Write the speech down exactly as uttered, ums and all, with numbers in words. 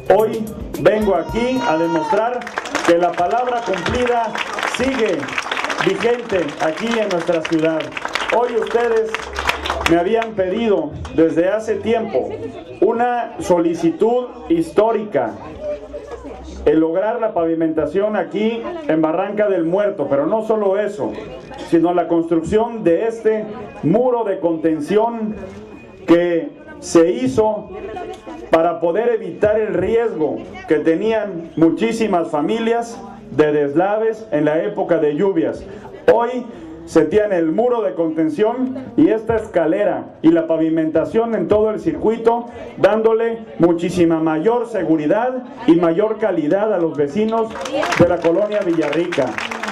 Hoy vengo aquí a demostrar que la palabra cumplida sigue vigente aquí en nuestra ciudad. Hoy ustedes me habían pedido desde hace tiempo una solicitud histórica, el lograr la pavimentación aquí en Barranca del Muerto, pero no solo eso, sino la construcción de este muro de contención que se hizo para poder evitar el riesgo que tenían muchísimas familias de deslaves en la época de lluvias. Hoy se tiene el muro de contención y esta escalera y la pavimentación en todo el circuito, dándole muchísima mayor seguridad y mayor calidad a los vecinos de la colonia Villarrica.